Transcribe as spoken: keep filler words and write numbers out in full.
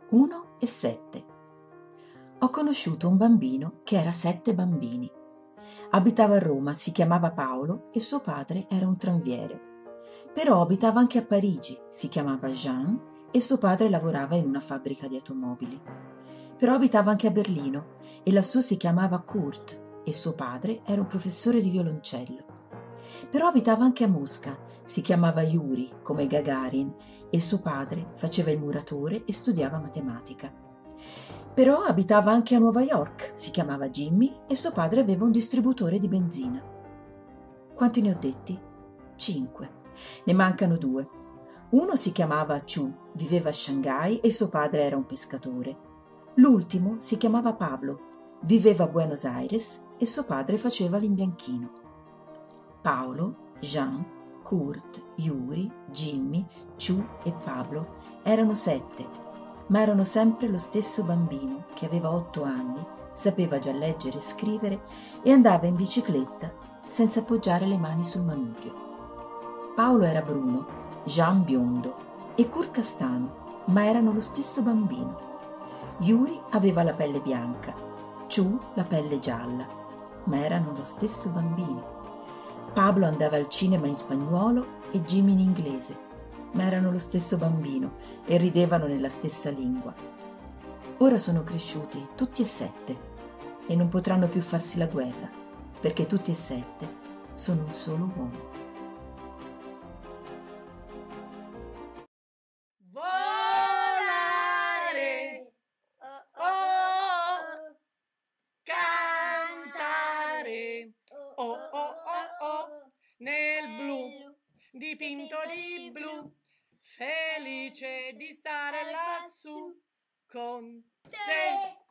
uno e sette. Ho conosciuto un bambino che era sette bambini. Abitava a Roma, si chiamava Paolo e suo padre era un tranviere. Però abitava anche a Parigi, si chiamava Jean e suo padre lavorava in una fabbrica di automobili. Però abitava anche a Berlino e lassù si chiamava Kurt e suo padre era un professore di violoncello. Però abitava anche a Mosca, si chiamava Yuri, come Gagarin, e suo padre faceva il muratore e studiava matematica. Però abitava anche a Nuova York, si chiamava Jimmy e suo padre aveva un distributore di benzina. Quanti ne ho detti? Cinque. Ne mancano due. Uno si chiamava Chu, viveva a Shanghai e suo padre era un pescatore. L'ultimo si chiamava Pablo, viveva a Buenos Aires e suo padre faceva l'imbianchino. Paolo, Jean, Kurt, Yuri, Jimmy, Chu e Pablo erano sette, ma erano sempre lo stesso bambino che aveva otto anni, sapeva già leggere e scrivere e andava in bicicletta senza appoggiare le mani sul manubrio. Paolo era bruno, Jean biondo e Kurt castano, ma erano lo stesso bambino. Yuri aveva la pelle bianca, Chu la pelle gialla, ma erano lo stesso bambino. Pablo andava al cinema in spagnuolo e Jimmy in inglese, ma erano lo stesso bambino e ridevano nella stessa lingua. Ora sono cresciuti tutti e sette e non potranno più farsi la guerra, perché tutti e sette sono un solo uomo. Volare, oh, cantare, oh oh oh oh, nel blu, dipinto di blu, felice di stare lassù con te.